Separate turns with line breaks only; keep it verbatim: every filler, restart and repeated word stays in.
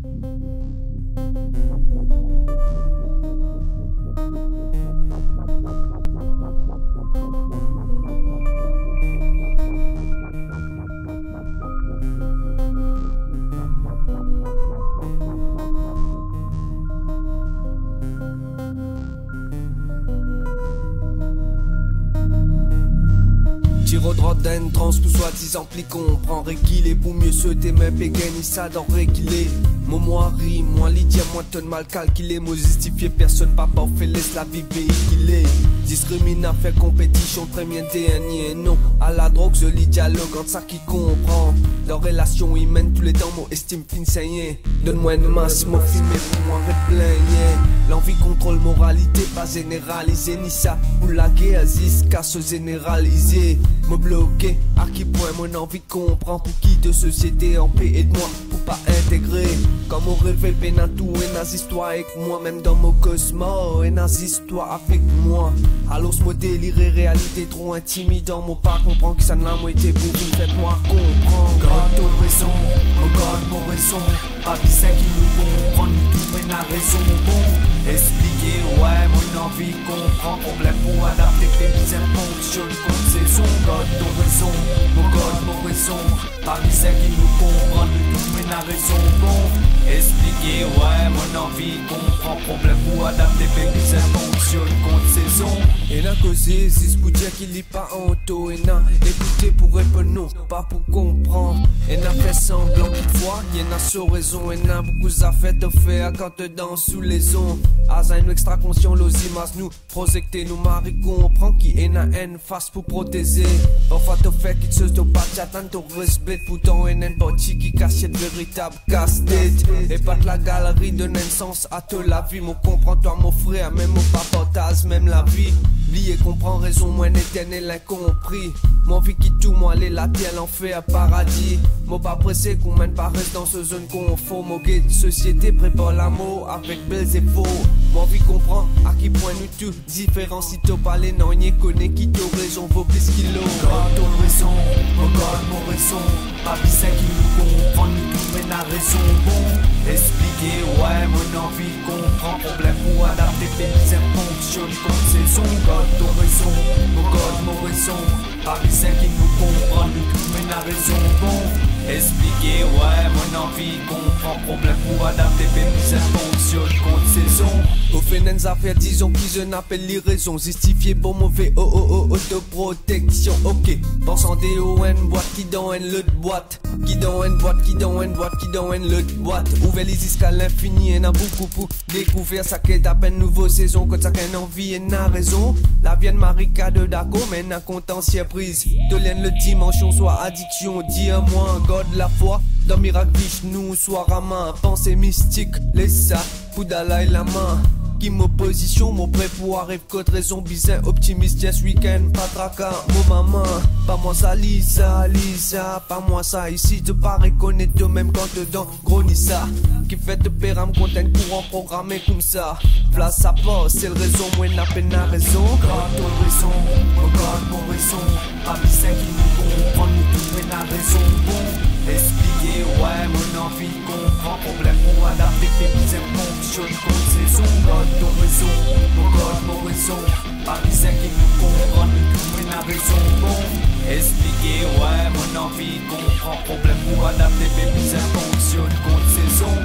Tiro de rodaine, trans, tout soi-disant pli comprend réquilé pour mieux sauter, mais pégaine, ça d'en réguler. Mon moi ri, moi Lydia, moi tonne mal calculé, moi justifié, personne pas parfait, laisse la vie véhiculer. Discrimine à faire compétition, très bien dernier, non. À la drogue, je lis dialogue entre ça qui comprend. Leur relation humaine, tous les temps, mon estime fin saigné. Donne-moi une masse, mon filmé pour moi, arrête plein, yeah. L'envie contrôle moralité, pas généralisée, ni ça. Ou la guerre, jusqu'à se généraliser. Me bloquer, à qui point mon envie comprend. Pour qui de société en paix, aide-moi pour pas intégrer. Comme on révèle peine à tout, et nas histoire avec moi. Même dans mon cosmos, et nas histoire avec moi. Alors ce modèle déliré, réalité trop intimidant. Mon pas comprend que ça n'a pas été pour vous, faites-moi comprendre.
God ton raison, oh God mon raison. Pas qui c'est qui nous comprend, nous tout mais la raison bon. Expliquer, ouais, mon envie comprend. Problème pour adapter tes mises fonctionne comme saison. God ton raison, oh God mon raison. Pas qui c'est qui nous comprend, nous tout mais la raison bon. Expliquer, ouais, mon envie comprend. Problème pour adapter tes mises fonctionne comme saison.
Et n'a causé, c'est pour dire qu'il lit pas en taux. Et n'a écouté pour répondre non, pas pour comprendre. Et n'a fait semblant toutefois, y'en a sur raison. Et n'a beaucoup à fait de faire quand te danse sous les ondes. Asa nous extra conscient, l'osimas nous projecter, nous mari comprend qui est na haine face pour protéger. Parfois te fait qu'il se te pas j'attends ton respect pour ton haine bâti qui cache de véritable casse-tête. Et pas de la galerie donne un sens à te la vie. Mon comprends toi mon frère, même mon papa même la vie. Lié comprend raison, moi éternel incompris. Mon vie qui tout moi les la terre l'enfer paradis. Mon pas pressé qu'on mène pas reste dans ce zone confort. Mon guide société prépare l'amour avec belles et faux. Mon vie comprend à qui point nous tout différent. Si t'as parlé non y connaît qui t'as raison vaut plus qu'il l'eau.
God ton raison, oh God mon raison. Pas qui c'est qui nous comprend, nous tout mais la raison bon. Expliquer, ouais, mon envie comprend. Problème pour adapter tes mises fonctionne comme saison. God ton raison, oh God mon raison. Pas qui c'est qui nous comprend, nous tout mais la raison bon. Expliquer, ouais, mon envie comprend. Problème pour adapter tes mises fonctionne comme saison.
Au fait n'en affaires disons qui je n'appelle les raisons. Justifié bon mauvais oh oh oh autoprotection. Ok, pensant des O N boîte qui dans une l'autre boîte. Qui dans une boîte, qui dans une boîte, qui dans une l'autre boîte. Ouvert les jusqu'à l'infini et n'a beaucoup pour découvrir ça qu'est à peine nouveau saison. Quand ça qu'un envie et n'a raison. La vienne marika de Daco mais n'a contentieux prise. De l'aine le dimension soit addiction. Dis à moi God la foi. Dans miracle nous soit Rama. Pensée mystique, les ça, pour Dalai Lama. Qui m'opposition, mon prêt pour arrive côte raison bizarre, optimiste, yes week-end, pas tracas, mon maman, pas moi ça, Lisa, Lisa, pas moi ça, ici te paraît connaître de même quand dedans, gros ni ça, qui fait de péram content courant programmé comme ça, place à pas, c'est le raison, moi n'a peine à raison.
God ton raison, oh God mon raison, pas qui c'est qui nous comprend, nous tout mais la raison bon. Expliquer, ouais, mon envie comprend. Problème pour adapter tes mises fonctionne comme saison. God ton raison, oh God mon raison. Pas qui c'est qui nous comprend, nous tout mais la raison bon. Expliquer, ouais, mon envie comprend. Problème pour adapter tes mises fonctionne comme saison.